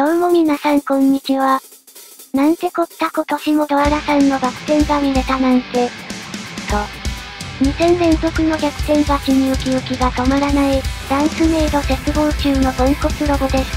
どうも皆さんこんにちは。なんてこった今年もドアラさんのバク転が見れたなんて。と、2戦連続の逆転勝ちにウキウキが止まらない、ダンスメイド絶望中のポンコツロボです。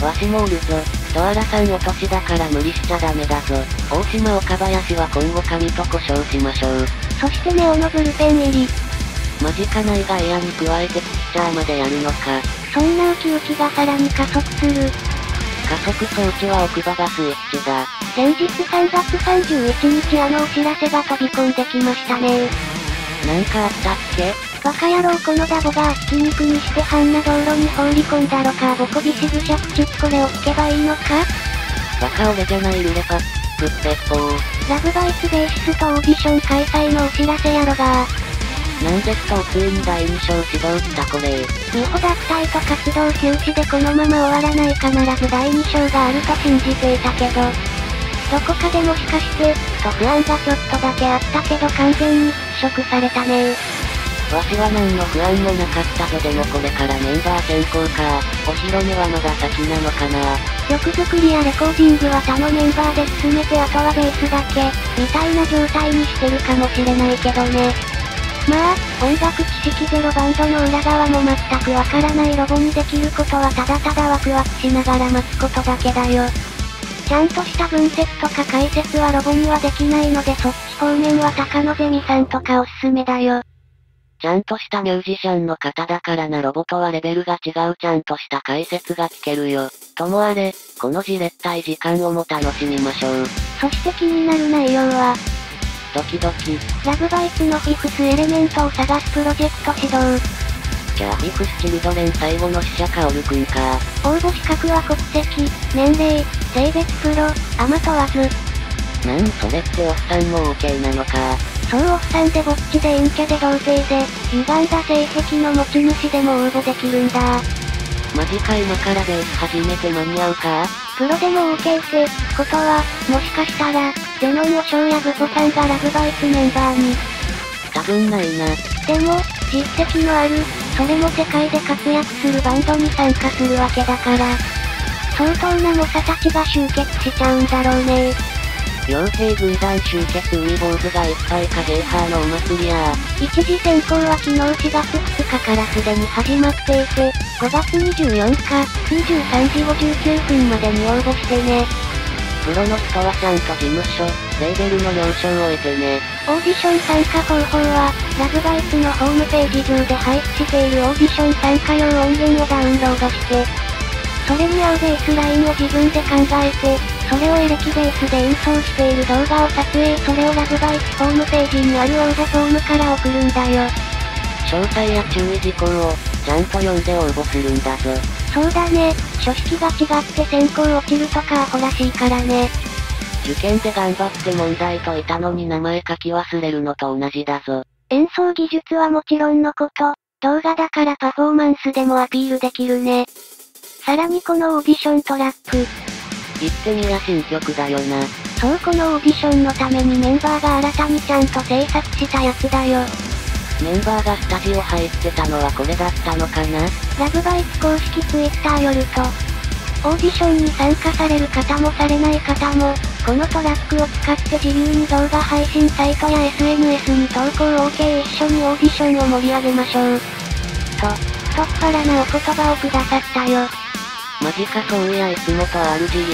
わしもおるぞ。ドアラさんお年だから無理しちゃダメだぞ。大島岡林は今後神と故障しましょう。 そしてネオのブルペン入り。 マジかないがエアに加えてピッチャーまでやるのか。 そんなウキウキがさらに加速する。 加速装置は奥歯がスイッチだ。 先日3月31日お知らせが飛び込んできましたね。 なんかあったっけ？ バカ野郎このダボがひき肉にして半な道路に放り込んだろかボコビシグシャプチッこれを聞けばいいのか？ バカ俺じゃないルレパップッペッポー。 ラブバイツベーシストオーディション開催のお知らせやろがなんですとついに第2章始動したこれ。 ミホ脱退と活動休止でこのまま終わらない必ず第2章があると信じていたけど、どこかでもしかして、と不安がちょっとだけあったけど完全に払拭されたねわしは何の不安もなかったぞ。でもこれからメンバー選考か。お披露目はまだ先なのかな。 曲作りやレコーディングは他のメンバーで進めてあとはベースだけ、みたいな状態にしてるかもしれないけどね。まあ、音楽知識ゼロバンドの裏側も全くわからないロボにできることはただただワクワクしながら待つことだけだよ。ちゃんとした分析とか解説はロボにはできないのでそっち方面は高野ゼミさんとかおすすめだよ。 ちゃんとしたミュージシャンの方だからな。ロボとはレベルが違うちゃんとした解説が聞けるよ。ともあれ、このじれったい時間をも楽しみましょう。 そして気になる内容は、 ドキドキ。 ラブバイツのフィフスエレメントを探すプロジェクト始動。 じゃあフィフスチルドレン最後の死者かオルくんか。 応募資格は国籍、年齢、性別プロ、あま問わず。 なんそれっておっさんも OK なのか。 そうおっさんでぼっちで陰キャで童貞で、歪んだ性癖の持ち主でも応募できるんだ。 マジか今からベース始めて間に合うか？ プロでも OK ってことは、もしかしたら、ゼノンオショウやブポさんがラブバイツメンバーに。 多分ないな。 でも、実績のある、それも世界で活躍するバンドに参加するわけだから、相当な猛者たちが集結しちゃうんだろうね。 傭兵軍団集結海坊主がいっぱいかゲーハーのお祭りや一次選考は昨日4月2日からすでに始まっていて、5月24日、23時59分までに応募してね。 プロの人はちゃんと事務所、レーベルの了承を得てね。 オーディション参加方法は、ラブバイツのホームページ上で配布しているオーディション参加用音源をダウンロードして、それに合うベースラインを自分で考えて、それをエレキベースで演奏している動画を撮影それをラブバイツホームページにある応募フォームから送るんだよ。 詳細や注意事項を、ちゃんと読んで応募するんだぞ。 そうだね、書式が違って選考落ちるとかアホらしいからね。 受験で頑張って問題解いたのに名前書き忘れるのと同じだぞ。 演奏技術はもちろんのこと、動画だからパフォーマンスでもアピールできるね。さらにこのオーディショントラック。 言ってみや新曲だよな。 そうこのオーディションのためにメンバーが新たにちゃんと制作したやつだよ。 メンバーがスタジオ入ってたのはこれだったのかな？ ラブバイツ公式ツイッターよると、オーディションに参加される方もされない方も、このトラックを使って自由に動画配信サイトや SNS に投稿 OK 一緒にオーディションを盛り上げましょう。と、太っ腹なお言葉をくださったよ。 マジかそういやいつもと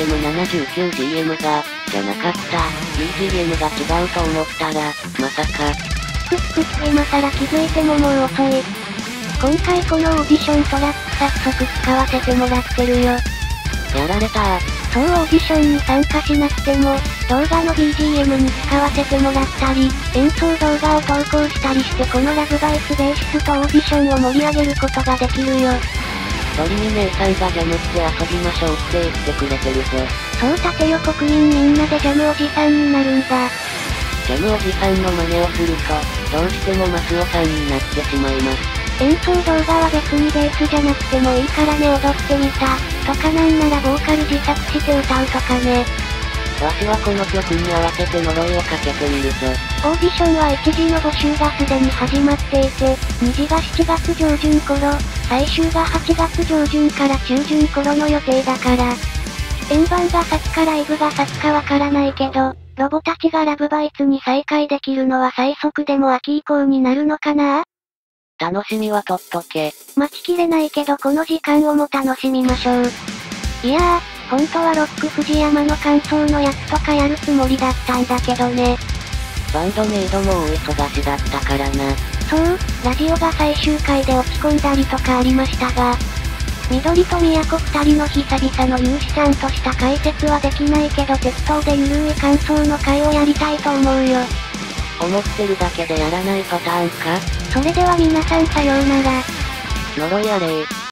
RGM79GM が、じゃなかった、BGM が違うと思ったら、まさか。 今更気づいてももう遅い。今回このオーディショントラック早速使わせてもらってるよ。 やられたー。 そうオーディションに参加しなくても、動画の BGM に使わせてもらったり、演奏動画を投稿したりしてこのラブバイツベーシストオーディションを盛り上げることができるよ。 鳥に姉さんがジャムって遊びましょうって言ってくれてるぞ。 そう縦よ国民みんなでジャムおじさんになるんだ。 ジャムおじさんの真似をすると、どうしてもマスオさんになってしまいます。 演奏動画は別にベースじゃなくてもいいからね踊ってみた、とかなんならボーカル自作して歌うとかね。 わしはこの曲に合わせて呪いをかけてみるぞ。 オーディションは1次の募集がすでに始まっていて、2次が7月上旬頃、最終が8月上旬から中旬頃の予定だから、 円盤が先かライブが先かわからないけど、ロボたちがラブバイツに再会できるのは最速でも秋以降になるのかな？ 楽しみはとっとけ。 待ちきれないけどこの時間をも楽しみましょう。いやー、本当はロック藤山の感想のやつとかやるつもりだったんだけどね。 バンドメイドも大忙しだったからな。 そう、ラジオが最終回で落ち込んだりとかありましたが、緑と宮子二人の久々の有志ちゃんとした解説はできないけど適当でゆるい感想の回をやりたいと思うよ。 思ってるだけでやらないパターンか？ それでは皆さんさようなら。 呪いあれー。